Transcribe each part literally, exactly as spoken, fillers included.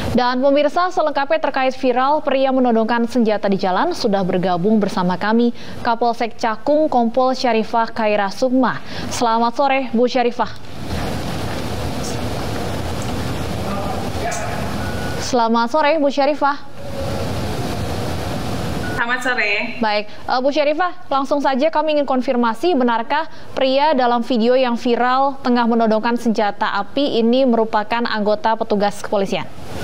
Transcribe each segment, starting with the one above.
Dan pemirsa, selengkapnya terkait viral pria menodongkan senjata di jalan sudah bergabung bersama kami Kapolsek Cakung Kompol Syarifah Khaira Sukma. Selamat sore Bu Syarifah. Selamat sore Bu Syarifah. Selamat sore. Baik, uh, Bu Syarifah, langsung saja kami ingin konfirmasi, benarkah pria dalam video yang viral tengah menodongkan senjata api ini merupakan anggota petugas kepolisian?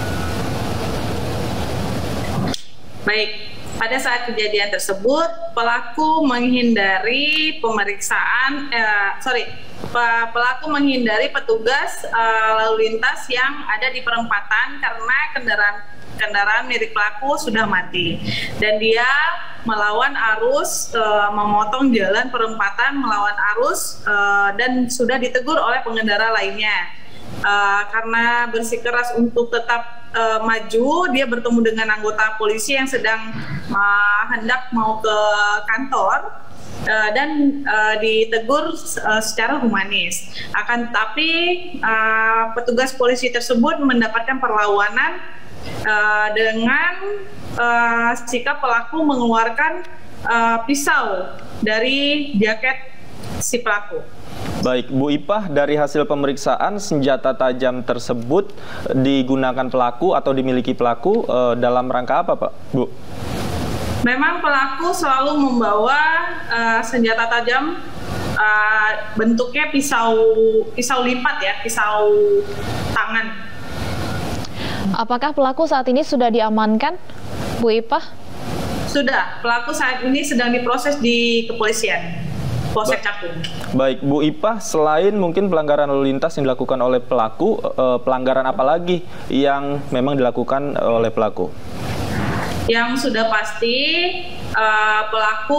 Baik, pada saat kejadian tersebut, pelaku menghindari pemeriksaan, eh, sorry, pelaku menghindari petugas eh, lalu lintas yang ada di perempatan karena kendaraan kendaraan milik pelaku sudah mati dan dia melawan arus, uh, memotong jalan perempatan melawan arus uh, dan sudah ditegur oleh pengendara lainnya. Uh, karena bersikeras untuk tetap uh, maju, dia bertemu dengan anggota polisi yang sedang uh, hendak mau ke kantor uh, dan uh, ditegur uh, secara humanis. Akan tetapi uh, petugas polisi tersebut mendapatkan perlawanan Uh, dengan uh, sikap pelaku mengeluarkan uh, pisau dari jaket si pelaku. Baik, Bu Ipah, dari hasil pemeriksaan senjata tajam tersebut digunakan pelaku atau dimiliki pelaku uh, dalam rangka apa, Pak, Bu? Memang pelaku selalu membawa uh, senjata tajam, uh, bentuknya pisau pisau lipat ya, pisau tangan. Apakah pelaku saat ini sudah diamankan, Bu Ipah? Sudah, pelaku saat ini sedang diproses di kepolisian Polsek Cakung. Baik, Bu Ipah, selain mungkin pelanggaran lalu lintas yang dilakukan oleh pelaku, eh, pelanggaran apa lagi yang memang dilakukan oleh pelaku? Yang sudah pasti uh, pelaku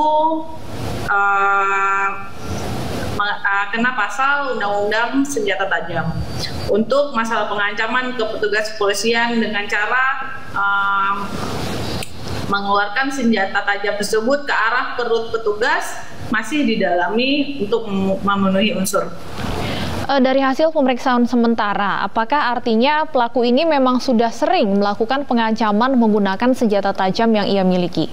uh, kena pasal Undang-Undang Senjata Tajam untuk masalah pengancaman ke petugas kepolisian dengan cara um, mengeluarkan senjata tajam tersebut ke arah perut petugas masih didalami untuk memenuhi unsur. Dari hasil pemeriksaan sementara, apakah artinya pelaku ini memang sudah sering melakukan pengancaman menggunakan senjata tajam yang ia miliki?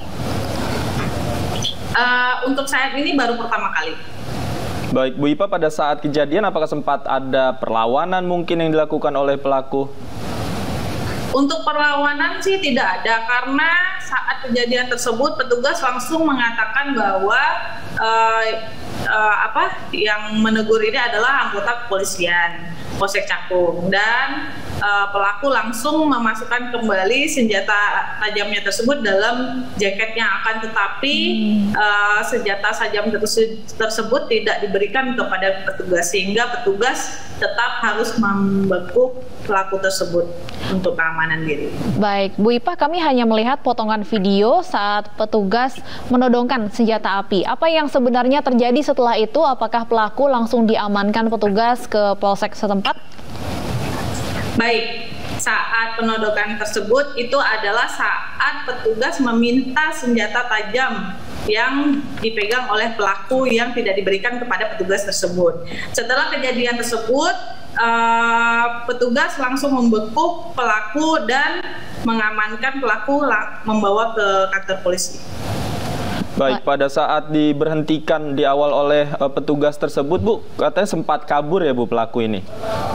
Uh, untuk saat ini baru pertama kali. Baik, Bu Ipah, pada saat kejadian apakah sempat ada perlawanan mungkin yang dilakukan oleh pelaku? Untuk perlawanan sih tidak ada, karena saat kejadian tersebut petugas langsung mengatakan bahwa uh, uh, apa yang menegur ini adalah anggota kepolisian Polsek Cakung dan uh, pelaku langsung memasukkan kembali senjata tajamnya tersebut dalam jaketnya, akan tetapi hmm. uh, senjata tajam tersebut tidak diberikan kepada petugas sehingga petugas tetap harus membekuk pelaku tersebut untuk keamanan diri. Baik, Bu Ipah, kami hanya melihat potongan video saat petugas menodongkan senjata api. Apa yang sebenarnya terjadi setelah itu? Apakah pelaku langsung diamankan petugas ke polsek setempat? Baik, saat penodongan tersebut itu adalah saat petugas meminta senjata tajam yang dipegang oleh pelaku yang tidak diberikan kepada petugas tersebut. Setelah kejadian tersebut, uh, petugas langsung membekuk pelaku dan mengamankan pelaku membawa ke kantor polisi. Baik, pada saat diberhentikan di awal oleh uh, petugas tersebut, Bu, katanya sempat kabur ya, Bu, pelaku ini?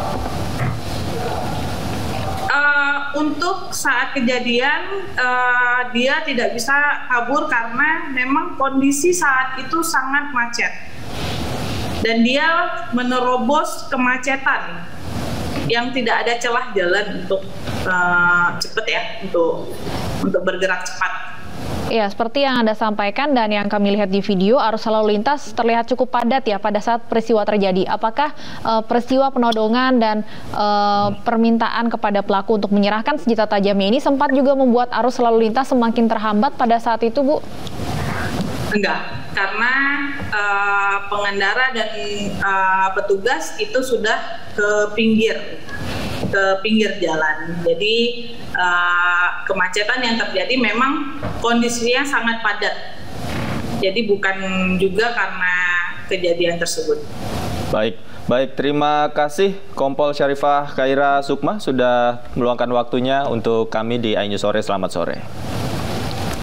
Untuk saat kejadian uh, dia tidak bisa kabur karena memang kondisi saat itu sangat macet dan dia menerobos kemacetan yang tidak ada celah jalan untuk uh, cepat ya untuk untuk bergerak cepat. Ya, seperti yang Anda sampaikan dan yang kami lihat di video, arus lalu lintas terlihat cukup padat ya pada saat peristiwa terjadi. Apakah uh, peristiwa penodongan dan uh, permintaan kepada pelaku untuk menyerahkan senjata tajamnya ini sempat juga membuat arus lalu lintas semakin terhambat pada saat itu, Bu? Enggak, karena uh, pengendara dan uh, petugas itu sudah ke pinggir. ke pinggir jalan. Jadi uh, kemacetan yang terjadi memang kondisinya sangat padat. Jadi bukan juga karena kejadian tersebut. Baik, Baik, terima kasih Kompol Syarifah Khaira Sukma sudah meluangkan waktunya untuk kami di iNews Sore. Selamat sore.